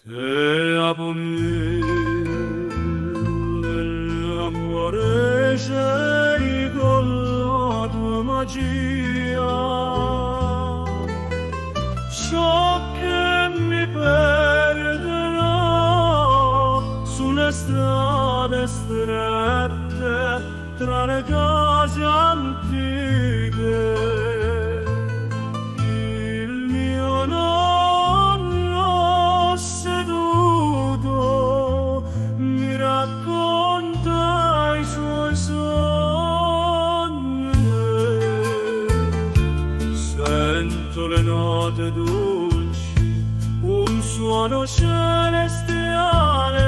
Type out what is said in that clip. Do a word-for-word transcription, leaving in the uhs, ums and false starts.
E a l'amore sei con la tua magia, so che mi perderò sulle strade strette tra le case antiche. Racconta i suoi sogni, sento le note dolci, un suono celestiale.